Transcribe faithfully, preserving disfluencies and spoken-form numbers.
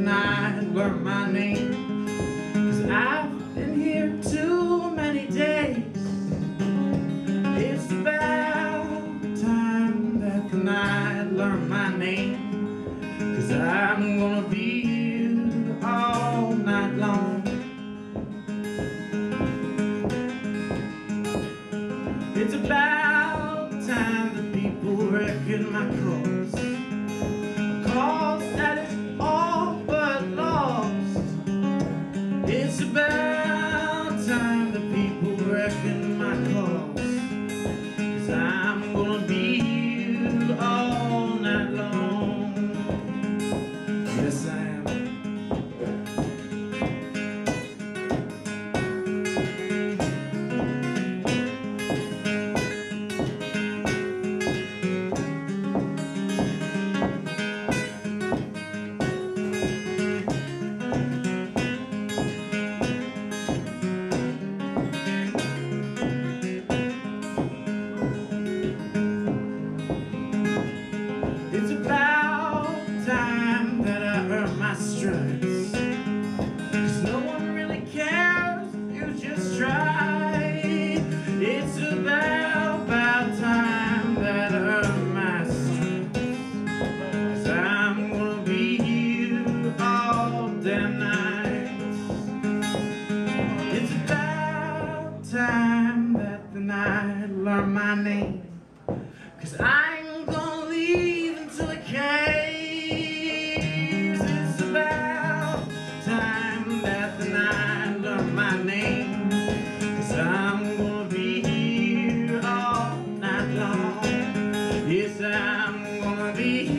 night learn my name. 'Cause I've been here too many days. It's about time that the night learn my name. 'Cause I'm gonna be here all night long. It's about time the people reckon my cause, a cause that is all but lost. It's about time the people reckon my cause, 'cause I'm gonna be here all night long. Yes, I am. It's about time that I earn my stripes, 'cause no one really cares if you just try. It's about, about time that I earn my stripes, 'cause I'm gonna be here all damn night. It's about time that the night learn my name, 'cause I'm gonna leave until it caves. It's about time that the night learn my name, 'cause I'm gonna be here all night long. Yes, I'm gonna be